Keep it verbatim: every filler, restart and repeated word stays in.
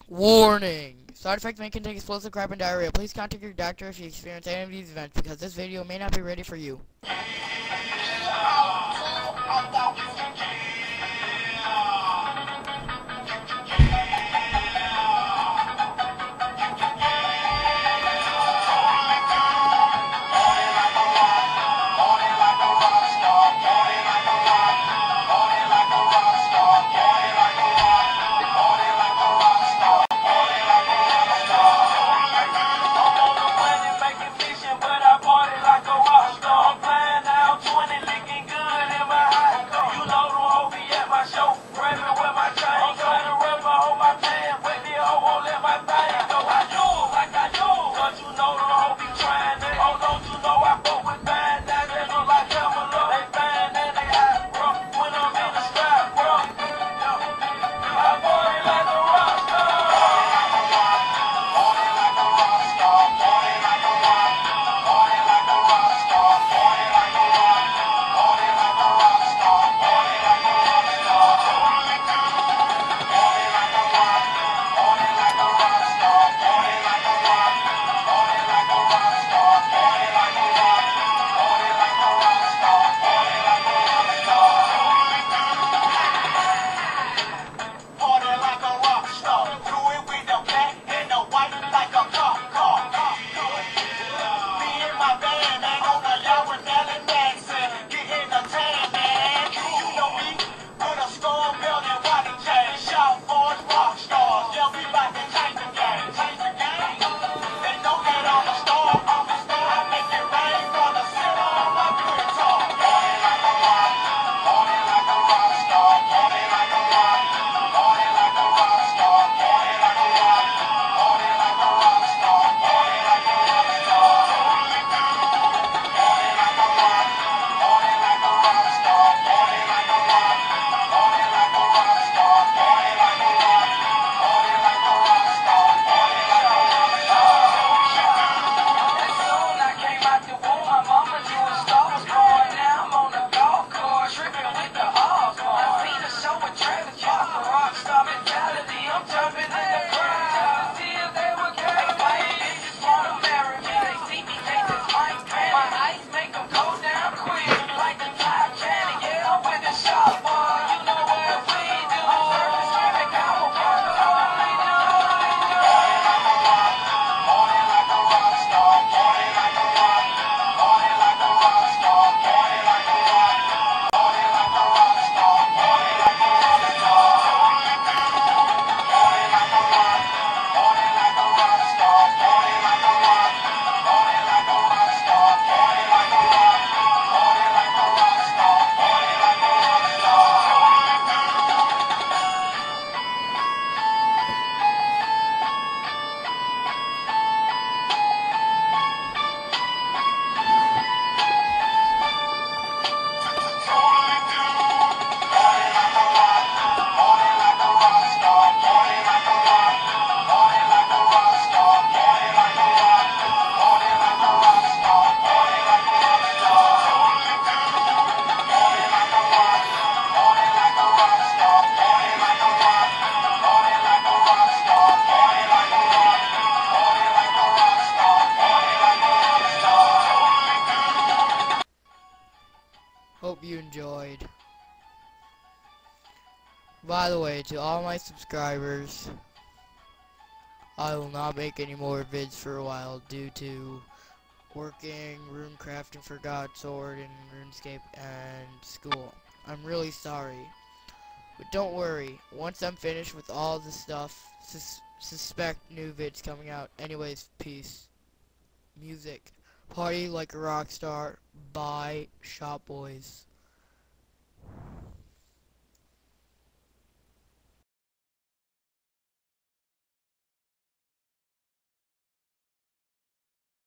Warning! Side effects may contain explosive crap and diarrhea. Please contact your doctor if you experience any of these events, because this video may not be ready for you. Hope you enjoyed. By the way, to all my subscribers, I will not make any more vids for a while due to working, rune crafting for God's Sword, and RuneScape, and school. I'm really sorry. But don't worry, once I'm finished with all the stuff, sus suspect new vids coming out. Anyways, peace. Music. Party like a rock star. Bye, shop boys.